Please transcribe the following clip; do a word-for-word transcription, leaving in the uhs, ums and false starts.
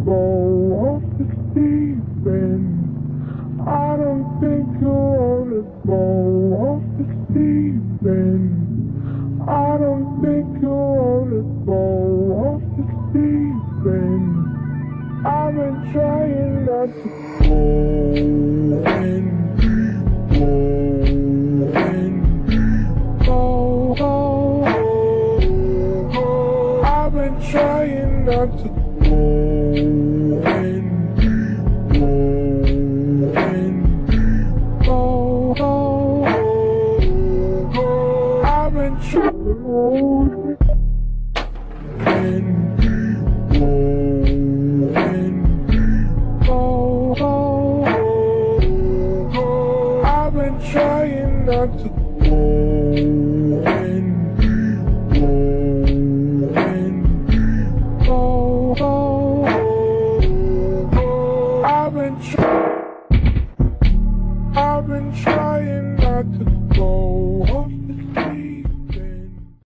go off the deep end. I don't think you wanna go off the deep end. I don't think you wanna go off the deep end. I've been trying not to go in, go in, go, go, go. I've been trying not to go in, go in, go, go, go. I've been trying to go in, go in, go, go, go. I've been trying not to go in, go in, go, go, go. I've been trying, I've been trying not to go